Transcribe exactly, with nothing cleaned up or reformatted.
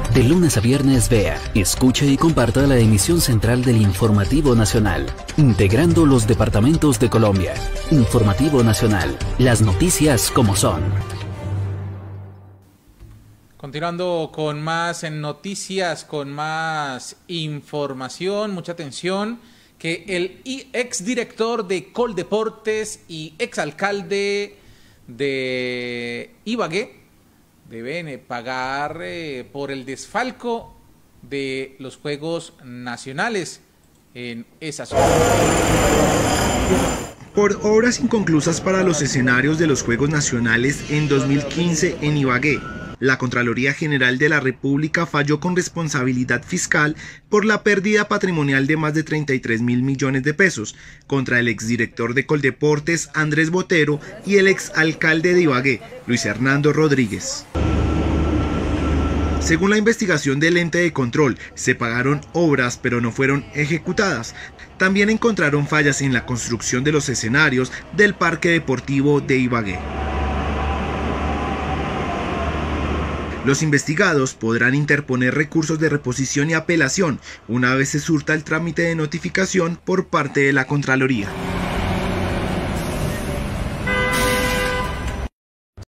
De lunes a viernes vea, escuche y comparta la emisión central del Informativo Nacional, integrando los departamentos de Colombia. Informativo Nacional, las noticias como son. Continuando con más en noticias, con más información, mucha atención, que el exdirector de Coldeportes y exalcalde de Ibagué deben pagar eh, por el desfalco de los Juegos Nacionales en esa zona. Por obras inconclusas para los escenarios de los Juegos Nacionales en dos mil quince en Ibagué, la Contraloría General de la República falló con responsabilidad fiscal por la pérdida patrimonial de más de treinta y tres mil millones de pesos contra el exdirector de Coldeportes, Andrés Botero, y el exalcalde de Ibagué, Luis Hernando Rodríguez. Según la investigación del ente de control, se pagaron obras pero no fueron ejecutadas. También encontraron fallas en la construcción de los escenarios del Parque Deportivo de Ibagué. Los investigados podrán interponer recursos de reposición y apelación una vez se surta el trámite de notificación por parte de la Contraloría.